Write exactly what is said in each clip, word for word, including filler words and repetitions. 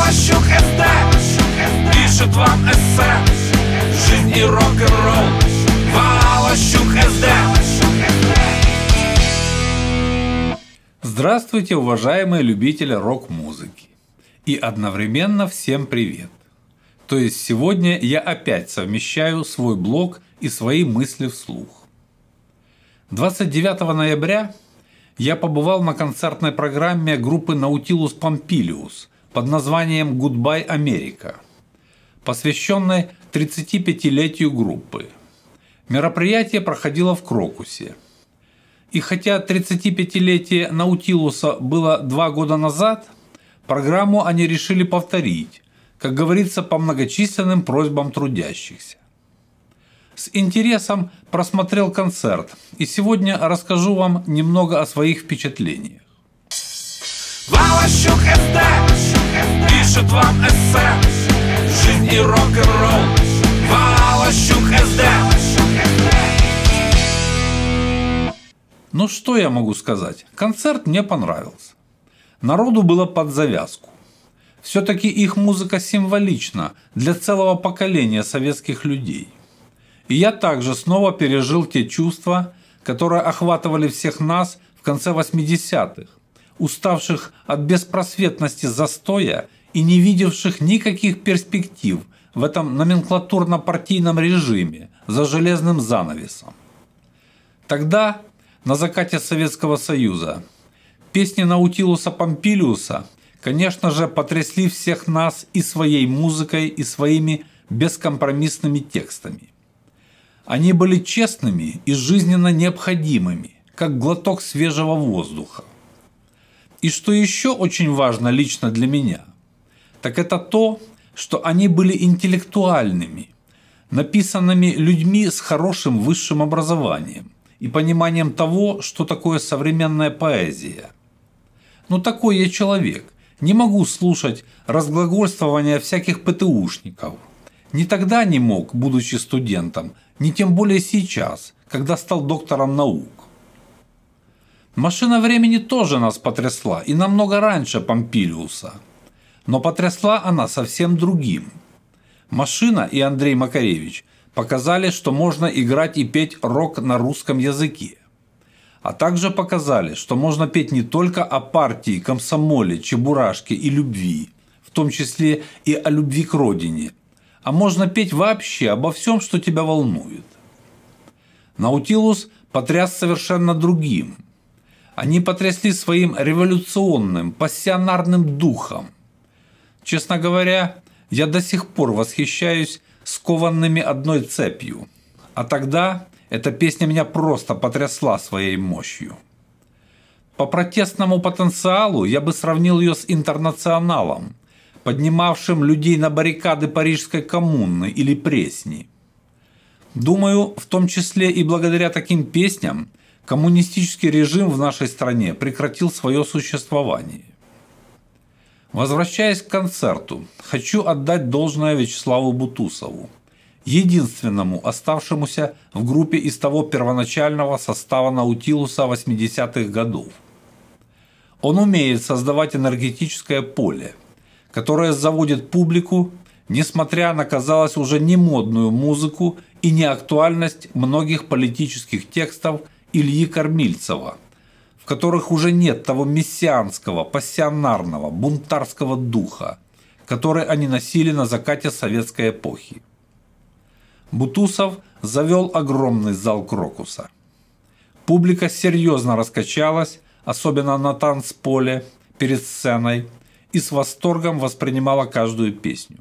Валащук СД пишет вам эссе «Жизнь и рок-н-ролл». Валащук СД. Здравствуйте, уважаемые любители рок-музыки. И одновременно всем привет. То есть сегодня я опять совмещаю свой блог и свои мысли вслух. двадцать девятого ноября я побывал на концертной программе группы Nautilus Pompilius под названием «Goodbye, America», посвященной тридцатипятилетию группы. Мероприятие проходило в Крокусе. И хотя тридцатипятилетие Наутилуса было два года назад, программу они решили повторить, как говорится, по многочисленным просьбам трудящихся. С интересом просмотрел концерт, и сегодня расскажу вам немного о своих впечатлениях. Валащук СД пишет вам эссе «Жизнь и рок-н-ролл». Валащук СД. Ну что я могу сказать? Концерт мне понравился. Народу было под завязку. Все-таки их музыка символична для целого поколения советских людей. И я также снова пережил те чувства, которые охватывали всех нас в конце восьмидесятых, уставших от беспросветности застоя и не видевших никаких перспектив в этом номенклатурно-партийном режиме за железным занавесом. Тогда, на закате Советского Союза, песни Наутилуса Помпилиуса, конечно же, потрясли всех нас и своей музыкой, и своими бескомпромиссными текстами. Они были честными и жизненно необходимыми, как глоток свежего воздуха. И что еще очень важно лично для меня, так это то, что они были интеллектуальными, написанными людьми с хорошим высшим образованием и пониманием того, что такое современная поэзия. Но такой я человек, не могу слушать разглагольствования всяких ПТУшников. Ни тогда не мог, будучи студентом, ни тем более сейчас, когда стал доктором наук. «Машина времени» тоже нас потрясла, и намного раньше Помпилиуса. Но потрясла она совсем другим. «Машина» и Андрей Макаревич показали, что можно играть и петь рок на русском языке. А также показали, что можно петь не только о партии, комсомоле, чебурашке и любви, в том числе и о любви к родине, а можно петь вообще обо всем, что тебя волнует. Наутилус потряс совершенно другим. Они потрясли своим революционным, пассионарным духом. Честно говоря, я до сих пор восхищаюсь скованными одной цепью. А тогда эта песня меня просто потрясла своей мощью. По протестному потенциалу я бы сравнил ее с «Интернационалом», поднимавшим людей на баррикады Парижской коммуны или Пресни. Думаю, в том числе и благодаря таким песням коммунистический режим в нашей стране прекратил свое существование. Возвращаясь к концерту, хочу отдать должное Вячеславу Бутусову, единственному оставшемуся в группе из того первоначального состава Наутилуса восьмидесятых годов. Он умеет создавать энергетическое поле, которое заводит публику, несмотря на, казалось, уже не модную музыку и неактуальность многих политических текстов Ильи Кормильцева, в которых уже нет того мессианского, пассионарного, бунтарского духа, который они носили на закате советской эпохи. Бутусов завел огромный зал Крокуса. Публика серьезно раскачалась, особенно на танцполе, перед сценой, и с восторгом воспринимала каждую песню.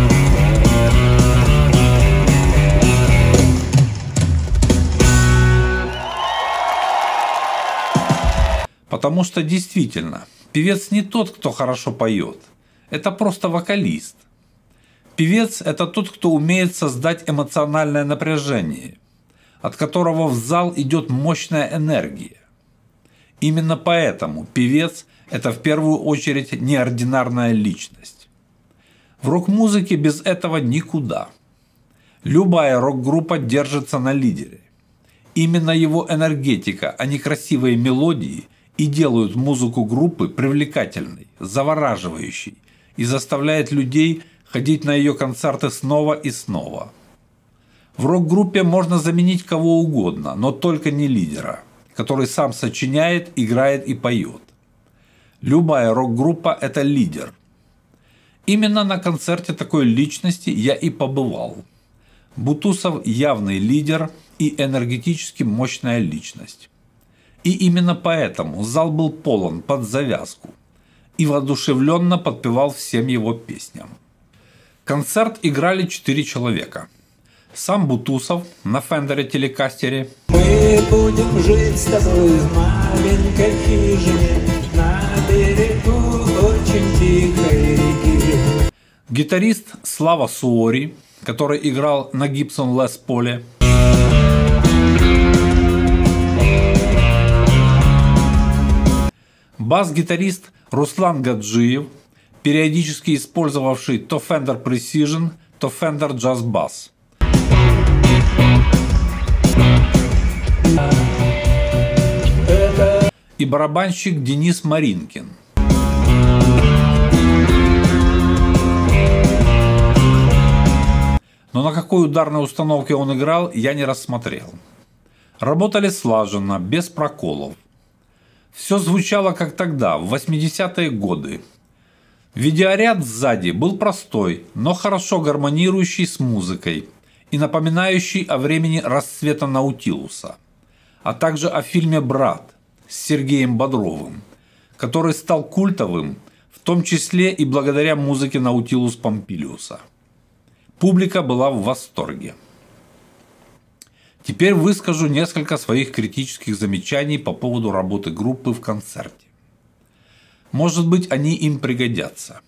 Потому что действительно, певец не тот, кто хорошо поет. Это просто вокалист. Певец – это тот, кто умеет создать эмоциональное напряжение, от которого в зал идет мощная энергия. Именно поэтому певец – это в первую очередь неординарная личность. В рок-музыке без этого никуда. Любая рок-группа держится на лидере. Именно его энергетика, а не красивые мелодии, и делают музыку группы привлекательной, завораживающей и заставляет людей ходить на ее концерты снова и снова. В рок-группе можно заменить кого угодно, но только не лидера, который сам сочиняет, играет и поет. Любая рок-группа – это лидер. Именно на концерте такой личности я и побывал. Бутусов – явный лидер и энергетически мощная личность. И именно поэтому зал был полон под завязку и воодушевленно подпевал всем его песням. Концерт играли четыре человека. Сам Бутусов на Фендере Телекастере. Мы будем жить с тобой в маленькой хижине на берегу очень тихой реки. Гитарист Слава Суори, который играл на Гибсон Лес Поле. Бас-гитарист Руслан Гаджиев, периодически использовавший то Fender Precision, то Fender Jazz Bass. И барабанщик Денис Маринкин. Но на какой ударной установке он играл, я не рассмотрел. Работали слаженно, без проколов. Все звучало как тогда, в восьмидесятые годы. Видеоряд сзади был простой, но хорошо гармонирующий с музыкой и напоминающий о времени расцвета Наутилуса, а также о фильме «Брат» с Сергеем Бодровым, который стал культовым, в том числе и благодаря музыке Наутилус Помпилиуса. Публика была в восторге. Теперь выскажу несколько своих критических замечаний по поводу работы группы в концерте. Может быть, они им пригодятся.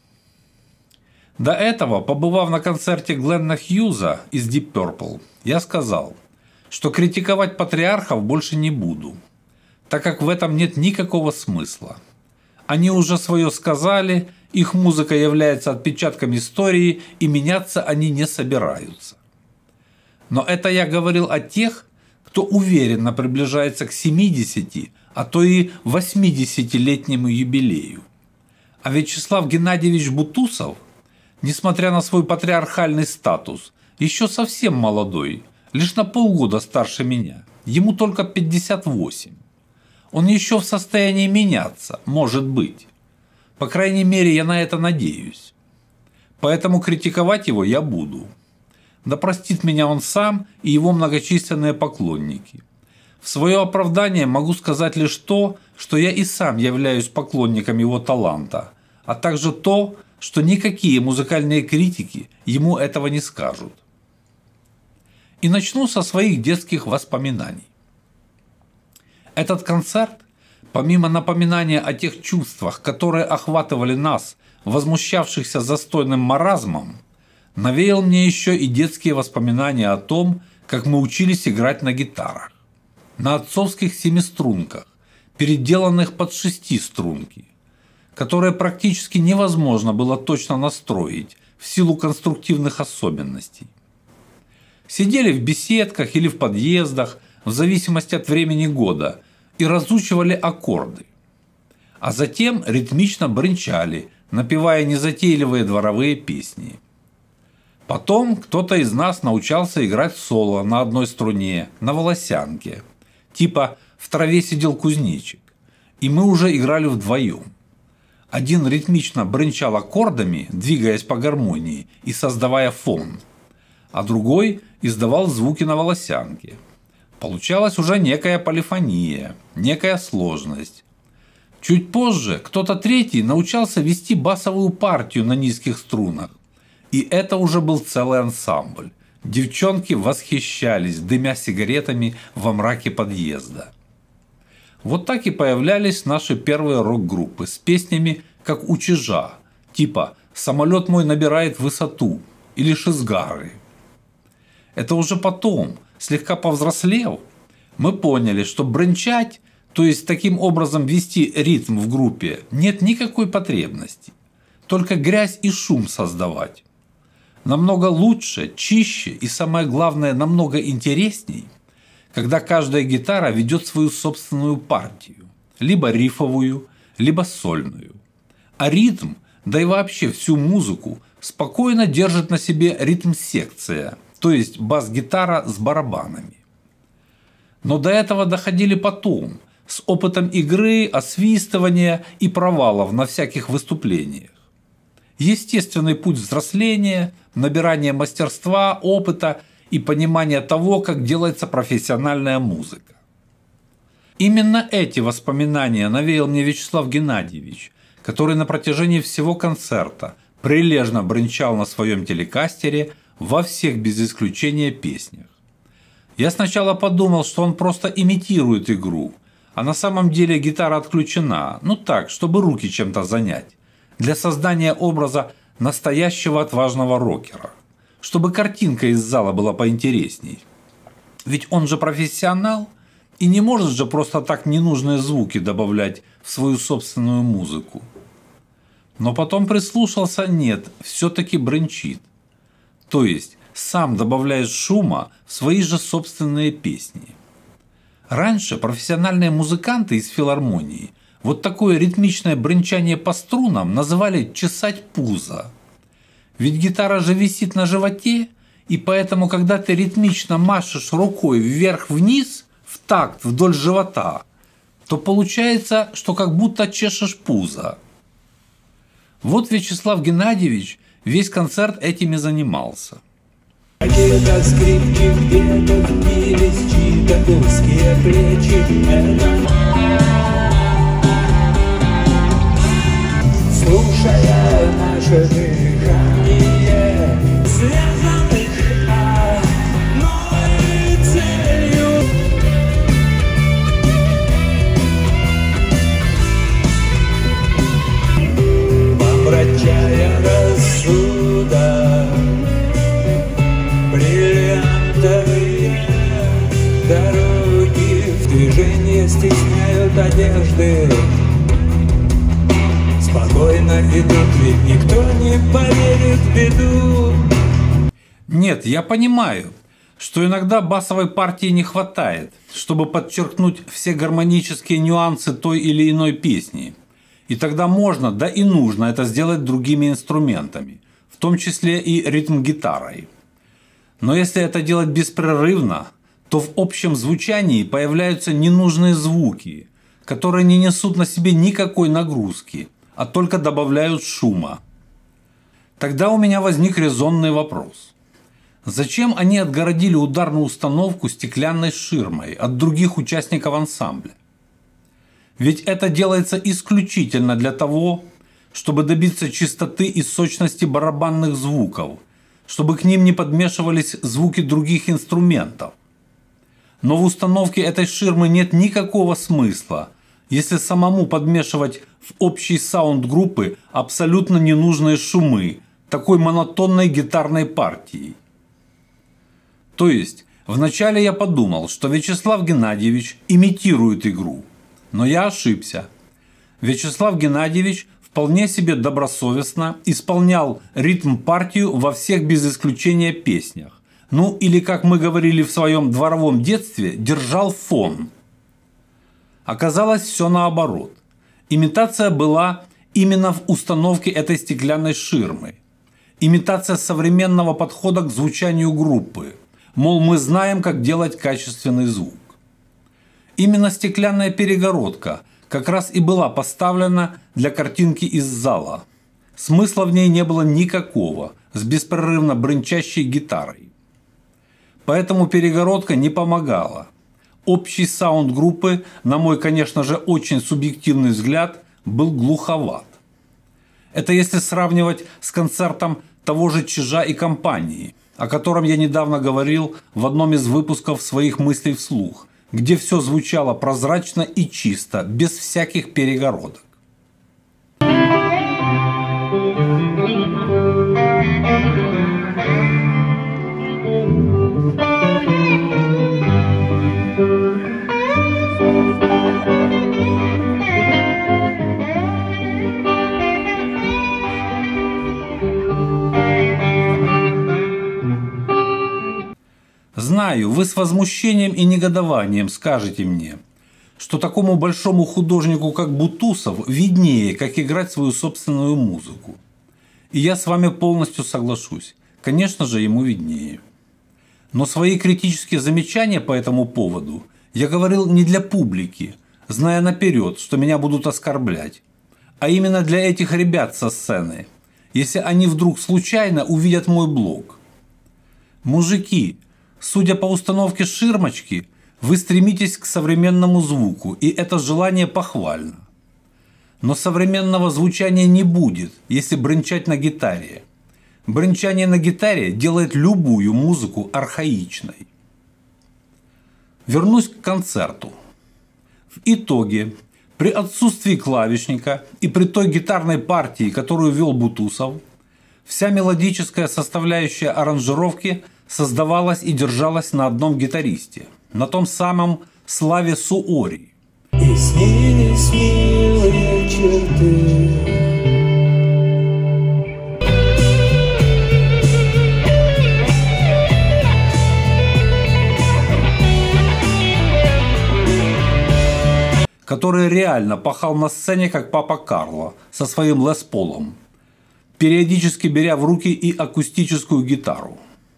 До этого, побывав на концерте Гленна Хьюза из Deep Purple, я сказал, что критиковать патриархов больше не буду, так как в этом нет никакого смысла. Они уже свое сказали, их музыка является отпечатком истории, и меняться они не собираются. Но это я говорил о тех, кто уверенно приближается к семидесяти, а то и восьмидесятилетнему юбилею. А Вячеслав Геннадьевич Бутусов, несмотря на свой патриархальный статус, еще совсем молодой, лишь на полгода старше меня, ему только пятьдесят восемь. Он еще в состоянии меняться, может быть. По крайней мере, я на это надеюсь. Поэтому критиковать его я буду. Да простит меня он сам и его многочисленные поклонники. В свое оправдание могу сказать лишь то, что я и сам являюсь поклонником его таланта, а также то, что никакие музыкальные критики ему этого не скажут. И начну со своих детских воспоминаний. Этот концерт, помимо напоминания о тех чувствах, которые охватывали нас, возмущавшихся застойным маразмом, навеял мне еще и детские воспоминания о том, как мы учились играть на гитарах, на отцовских семиструнках, переделанных под шестиструнки, которые практически невозможно было точно настроить в силу конструктивных особенностей. Сидели в беседках или в подъездах, в зависимости от времени года, и разучивали аккорды, а затем ритмично бренчали, напевая незатейливые дворовые песни. Потом кто-то из нас научался играть соло на одной струне, на волосянке, типа «В траве сидел кузнечик», и мы уже играли вдвоем. Один ритмично бренчал аккордами, двигаясь по гармонии и создавая фон, а другой издавал звуки на волосянке. Получалась уже некая полифония, некая сложность. Чуть позже кто-то третий научался вести басовую партию на низких струнах, и это уже был целый ансамбль. Девчонки восхищались, дымя сигаретами во мраке подъезда. Вот так и появлялись наши первые рок-группы с песнями, как у Чижа, типа «Самолет мой набирает высоту» или «Шизгары». Это уже потом, слегка повзрослев, мы поняли, что бренчать, то есть таким образом вести ритм в группе, нет никакой потребности, только грязь и шум создавать. Намного лучше, чище и, самое главное, намного интересней, когда каждая гитара ведет свою собственную партию, либо рифовую, либо сольную. А ритм да и вообще всю музыку спокойно держит на себе ритм-секция, то есть бас-гитара с барабанами. Но до этого доходили потом, с опытом игры, освистывания и провалов на всяких выступлениях. Естественный путь взросления, набирания мастерства, опыта и понимания того, как делается профессиональная музыка. Именно эти воспоминания навеял мне Вячеслав Геннадьевич, который на протяжении всего концерта прилежно бренчал на своем телекастере во всех без исключения песнях. Я сначала подумал, что он просто имитирует игру, а на самом деле гитара отключена, ну так, чтобы руки чем-то занять, для создания образа настоящего отважного рокера, чтобы картинка из зала была поинтересней. Ведь он же профессионал и не может же просто так ненужные звуки добавлять в свою собственную музыку. Но потом прислушался, нет, все-таки бренчит. То есть сам добавляет шума в свои же собственные песни. Раньше профессиональные музыканты из филармонии вот такое ритмичное бренчание по струнам называли «чесать пузо». Ведь гитара же висит на животе, и поэтому, когда ты ритмично машешь рукой вверх-вниз, в такт вдоль живота, то получается, что как будто чешешь пузо. Вот Вячеслав Геннадьевич весь концерт этим и занимался. Где-то скрипки, где-то впились чьи-то узкие плечи. Слушая наше дыхание, связанных одной целью. Помрачая рассудок, бриллиантовые дороги в движении стесняют одежды. Спокойно идут, ведь никто не поверит в беду. Нет, я понимаю, что иногда басовой партии не хватает, чтобы подчеркнуть все гармонические нюансы той или иной песни. И тогда можно, да и нужно это сделать другими инструментами, в том числе и ритм-гитарой. Но если это делать беспрерывно, то в общем звучании появляются ненужные звуки, которые не несут на себе никакой нагрузки, а только добавляют шума. Тогда у меня возник резонный вопрос. Зачем они отгородили ударную установку стеклянной ширмой от других участников ансамбля? Ведь это делается исключительно для того, чтобы добиться чистоты и сочности барабанных звуков, чтобы к ним не подмешивались звуки других инструментов. Но в установке этой ширмы нет никакого смысла, если самому подмешивать в общий саунд группы абсолютно ненужные шумы такой монотонной гитарной партией. То есть, вначале я подумал, что Вячеслав Геннадьевич имитирует игру, но я ошибся. Вячеслав Геннадьевич вполне себе добросовестно исполнял ритм-партию во всех без исключения песнях. Ну или, как мы говорили в своем дворовом детстве, держал фон. Оказалось все наоборот. Имитация была именно в установке этой стеклянной ширмы. Имитация современного подхода к звучанию группы. Мол, мы знаем, как делать качественный звук. Именно стеклянная перегородка как раз и была поставлена для картинки из зала. Смысла в ней не было никакого, с беспрерывно бренчащей гитарой. Поэтому перегородка не помогала. Общий саунд группы, на мой, конечно же, очень субъективный взгляд, был глуховат. Это если сравнивать с концертом того же Чижа и компании, о котором я недавно говорил в одном из выпусков своих мыслей вслух, где все звучало прозрачно и чисто, без всяких перегородок. Знаю, вы с возмущением и негодованием скажете мне, что такому большому художнику, как Бутусов, виднее, как играть свою собственную музыку. И я с вами полностью соглашусь. Конечно же, ему виднее. Но свои критические замечания по этому поводу я говорил не для публики, зная наперед, что меня будут оскорблять, а именно для этих ребят со сцены, если они вдруг случайно увидят мой блог. Мужики, судя по установке ширмочки, вы стремитесь к современному звуку, и это желание похвально. Но современного звучания не будет, если бренчать на гитаре. Бренчание на гитаре делает любую музыку архаичной. Вернусь к концерту. В итоге, при отсутствии клавишника и при той гитарной партии, которую вел Бутусов, вся мелодическая составляющая аранжировки создавалась и держалась на одном гитаристе, на том самом Славе Суори. И снились милые черты, который реально пахал на сцене, как папа Карло, со своим Лес Полом, периодически беря в руки и акустическую гитару.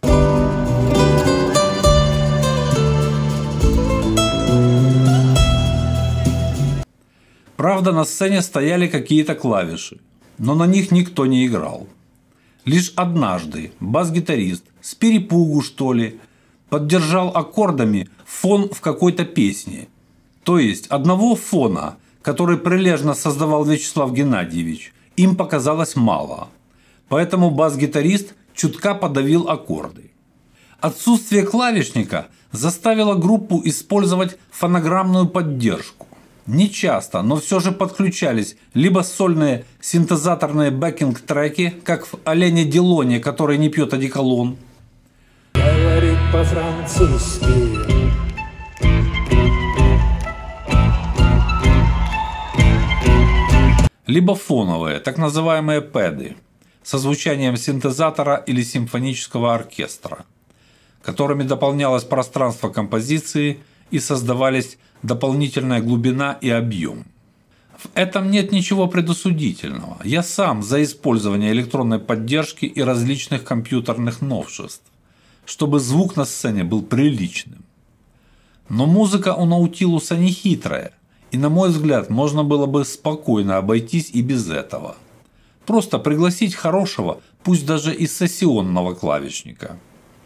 Правда, на сцене стояли какие-то клавиши, но на них никто не играл. Лишь однажды бас-гитарист, с перепугу что ли, поддержал аккордами фон в какой-то песне. То есть одного фона, который прилежно создавал Вячеслав Геннадьевич, им показалось мало. Поэтому бас-гитарист чутка подавил аккорды. Отсутствие клавишника заставило группу использовать фонограммную поддержку. Не часто, но все же подключались либо сольные синтезаторные бэкинг-треки, как в Олене Делоне, который не пьет одеколон. говорит по-французски. Либо фоновые, так называемые пэды, со звучанием синтезатора или симфонического оркестра, которыми дополнялось пространство композиции и создавались дополнительная глубина и объем. В этом нет ничего предосудительного. Я сам за использование электронной поддержки и различных компьютерных новшеств, чтобы звук на сцене был приличным. Но музыка у Наутилуса не хитрая, и, на мой взгляд, можно было бы спокойно обойтись и без этого. Просто пригласить хорошего, пусть даже и сессионного клавишника.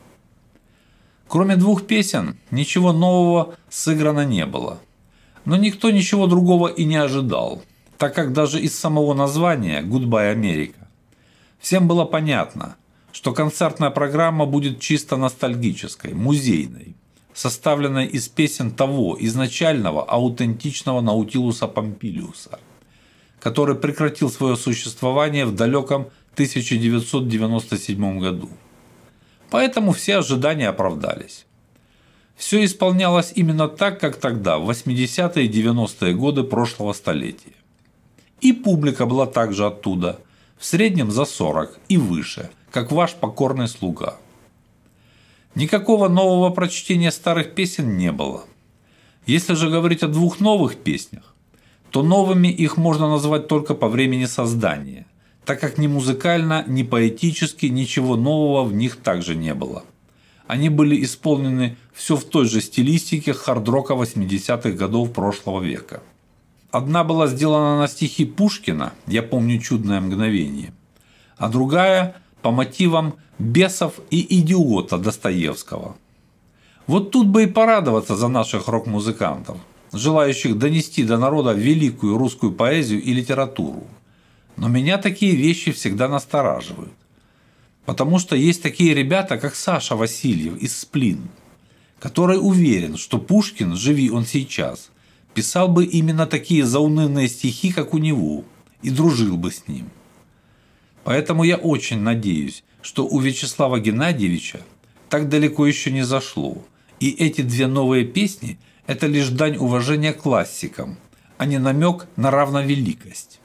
Кроме двух песен, ничего нового сыграно не было. Но никто ничего другого и не ожидал, так как даже из самого названия «Goodbye, Америка» всем было понятно, что концертная программа будет чисто ностальгической, музейной, составленной из песен того изначального аутентичного Наутилуса Помпилиуса, который прекратил свое существование в далеком тысяча девятьсот девяносто седьмом году. Поэтому все ожидания оправдались. Все исполнялось именно так, как тогда, в восьмидесятые и девяностые годы прошлого столетия. И публика была также оттуда, в среднем за сорок и выше, как ваш покорный слуга. Никакого нового прочтения старых песен не было. Если же говорить о двух новых песнях, то новыми их можно назвать только по времени создания, так как ни музыкально, ни поэтически ничего нового в них также не было. Они были исполнены все в той же стилистике хард-рока восьмидесятых годов прошлого века. Одна была сделана на стихи Пушкина «Я помню чудное мгновение», а другая по мотивам «Бесов и идиота» Достоевского. Вот тут бы и порадоваться за наших рок-музыкантов, желающих донести до народа великую русскую поэзию и литературу. Но меня такие вещи всегда настораживают. Потому что есть такие ребята, как Саша Васильев из «Сплин», который уверен, что Пушкин, живи он сейчас, писал бы именно такие заунывные стихи, как у него, и дружил бы с ним. Поэтому я очень надеюсь, что у Вячеслава Геннадьевича так далеко еще не зашло, и эти две новые песни – это лишь дань уважения классикам, а не намек на равновеликость.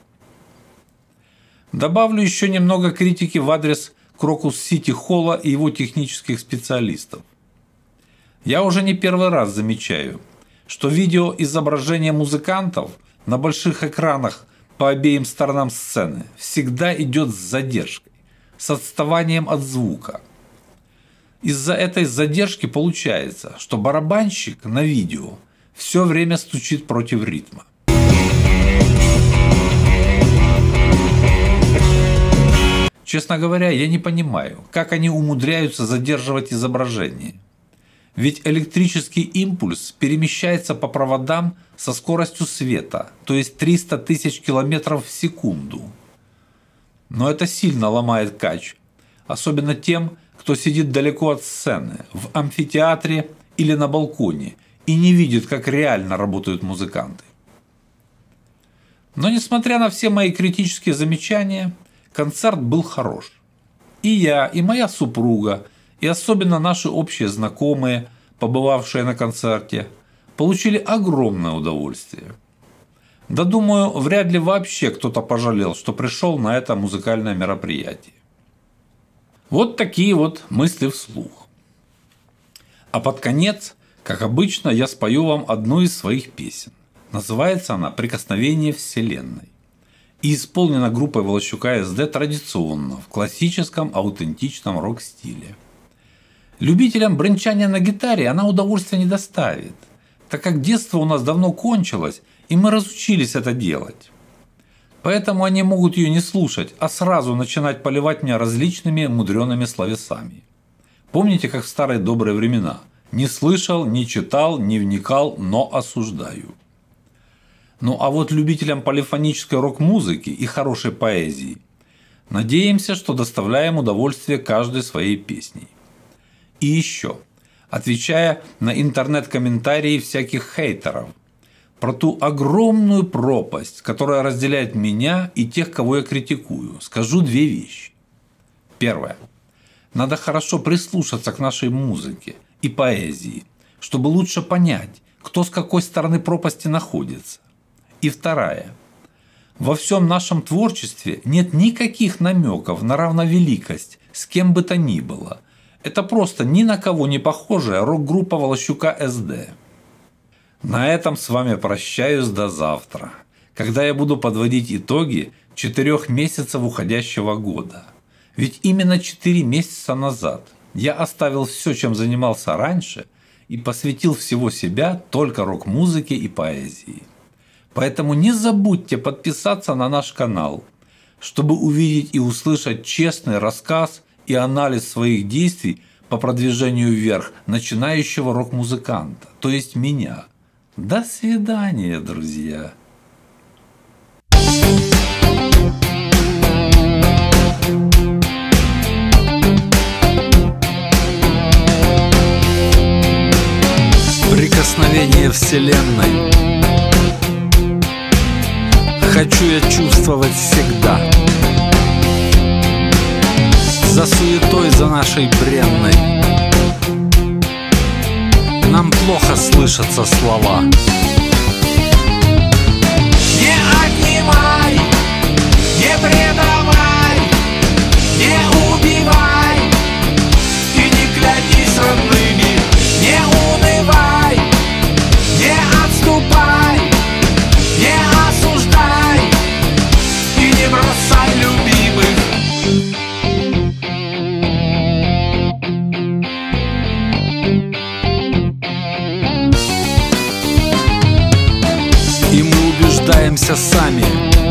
Добавлю еще немного критики в адрес Крокус-Сити Холла и его технических специалистов. Я уже не первый раз замечаю, что видеоизображение музыкантов на больших экранах по обеим сторонам сцены всегда идет с задержкой, с отставанием от звука. Из-за этой задержки получается, что барабанщик на видео все время стучит против ритма. Честно говоря, я не понимаю, как они умудряются задерживать изображение. Ведь электрический импульс перемещается по проводам со скоростью света, то есть триста тысяч километров в секунду. Но это сильно ломает кач, особенно тем, кто сидит далеко от сцены, в амфитеатре или на балконе и не видит, как реально работают музыканты. Но несмотря на все мои критические замечания, концерт был хорош. И я, и моя супруга, и особенно наши общие знакомые, побывавшие на концерте, получили огромное удовольствие. Да думаю, вряд ли вообще кто-то пожалел, что пришел на это музыкальное мероприятие. Вот такие вот мысли вслух. А под конец, как обычно, я спою вам одну из своих песен. Называется она «Прикосновение Вселенной». И исполнена группой Волощука эс дэ традиционно, в классическом аутентичном рок-стиле. Любителям бренчания на гитаре она удовольствия не доставит, так как детство у нас давно кончилось, и мы разучились это делать. Поэтому они могут ее не слушать, а сразу начинать поливать меня различными мудреными словесами. Помните, как в старые добрые времена? Не слышал, не читал, не вникал, но осуждаю. Ну а вот любителям полифонической рок-музыки и хорошей поэзии надеемся, что доставляем удовольствие каждой своей песней. И еще, отвечая на интернет-комментарии всяких хейтеров про ту огромную пропасть, которая разделяет меня и тех, кого я критикую, скажу две вещи. Первое. Надо хорошо прислушаться к нашей музыке и поэзии, чтобы лучше понять, кто с какой стороны пропасти находится. И вторая. Во всем нашем творчестве нет никаких намеков на равновеликость с кем бы то ни было. Это просто ни на кого не похожая рок-группа Волощука эс дэ. На этом с вами прощаюсь до завтра, когда я буду подводить итоги четырех месяцев уходящего года. Ведь именно четыре месяца назад я оставил все, чем занимался раньше, и посвятил всего себя только рок-музыке и поэзии. Поэтому не забудьте подписаться на наш канал, чтобы увидеть и услышать честный рассказ и анализ своих действий по продвижению вверх начинающего рок-музыканта, то есть меня. До свидания, друзья! Прикосновение Вселенной. Хочу я чувствовать всегда. За суетой, за нашей бренной нам плохо слышатся слова. Не отнимай, не предавай, не убивай и не клянись родными. Не унывай, не отступай, не осуждай и не бросай любимых. И мы убеждаемся сами,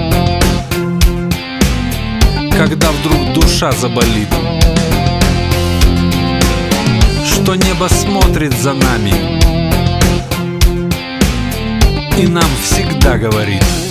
когда вдруг душа заболит, что небо смотрит за нами и нам всегда говорит: